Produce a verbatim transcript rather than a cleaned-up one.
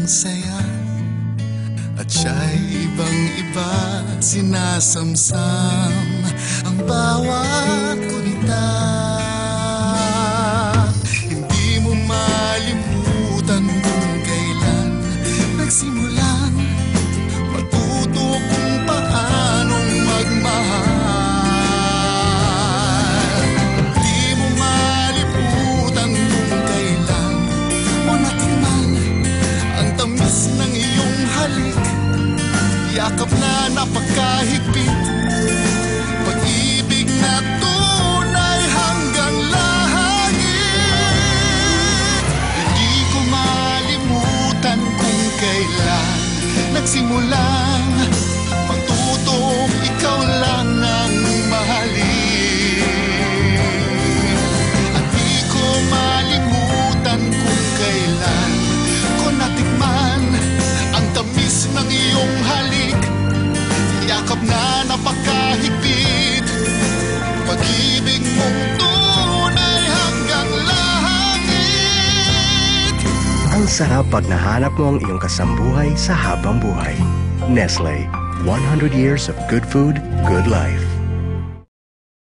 ang saya at siya'y ibang-iba, sinasamsam ang bawat gunita. Hindi mo malimutan kung kailan nagsimulan matuto kung paanong magmahal. Hindi mo malimutan kung kailan mo natikman ang tamis ng iyong halik, yakap na napakahigpit, pag-ibig na tunay hanggang langit. Hindi ko malimutan kung kailan nagsimulang magtutong ikaw lang ang mahalin. At di ko malimutan kung kailan ko natikman ang tamis ng iyong halik, yakap na napakahigpit, pag-ibig mong tunay hanggang langit. Ang sarap pag nahanap mo ang iyong kasambuhay sa habang buhay. Nestle, one hundred years of good food, good life.